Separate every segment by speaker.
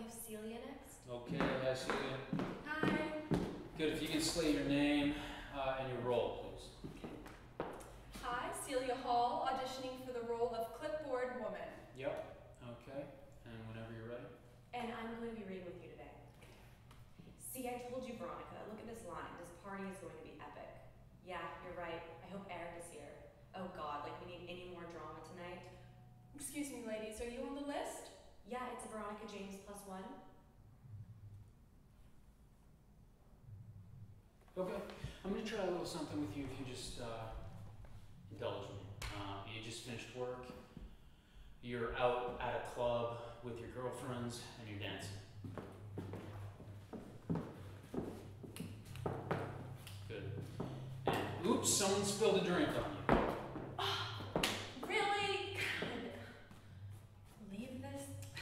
Speaker 1: leave Celia next.
Speaker 2: Okay, hi Celia.
Speaker 1: Hi.
Speaker 2: Good, if you can slate your name and your role, please.
Speaker 3: Hi, Celia Hall, auditioning for the role of Clipboard Woman.
Speaker 2: Yep, okay, and whenever you're ready.
Speaker 1: And I'm going to be reading with you today. See, I told you, Veronica. Look at this line. This party is going to be epic. Yeah, you're right. I hope Eric is here. Oh God, like we need any more drama tonight.
Speaker 3: Excuse me, ladies, are you on the list?
Speaker 1: Yeah, it's a Veronica James +1.
Speaker 2: Okay, I'm gonna try a little something with you if you just indulge me. You just finished work, you're out at a club with your girlfriends, and you're dancing. Good. And oops, someone spilled a drink on you.
Speaker 1: Really? God. Leave this.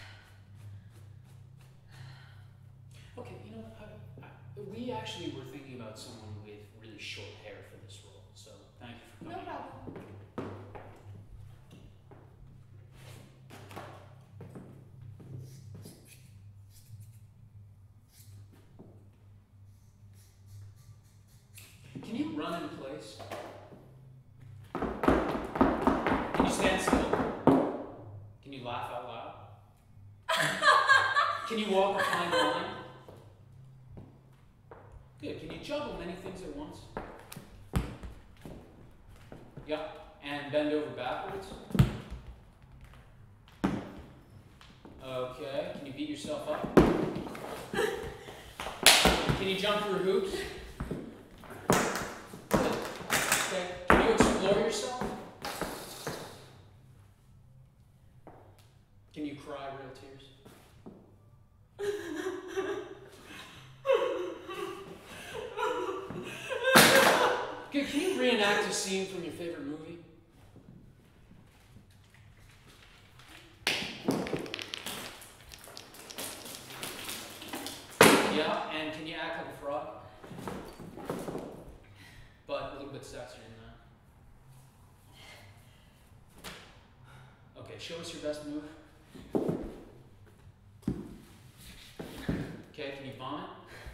Speaker 2: Okay, you know what? We actually were thinking about someone with really short hair for this role, so thank you for
Speaker 1: No
Speaker 2: coming.
Speaker 1: problem.
Speaker 2: Can you run in place? Can you stand still? Can you laugh out loud? Can you walk a fine line? Good. Can you juggle many things at once? Yeah. And bend over backwards? Okay. Can you beat yourself up? Can you jump through hoops? Good. Okay. Can you explore yourself? Can you cry real tears? Good. Can you reenact a scene from your favorite movie? Yeah, and can you act like a frog? But a little bit sexier than that. Okay, show us your best move. Okay, can you vomit?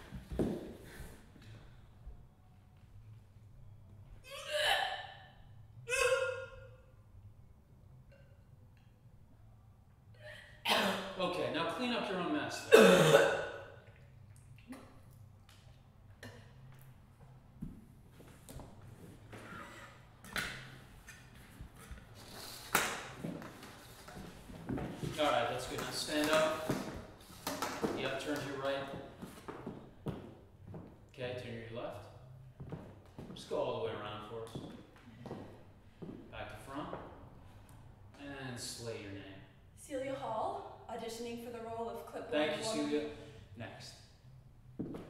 Speaker 2: Okay, now clean up your own mess. Alright, that's good. Now stand up. Yep, turn to your right. Okay, turn to your left. Just go all the way around for us. Back to front. And slay your name.
Speaker 3: Celia Hall, auditioning for the role of Clipboard
Speaker 2: Thank you,
Speaker 3: Woman.
Speaker 2: Celia. Next.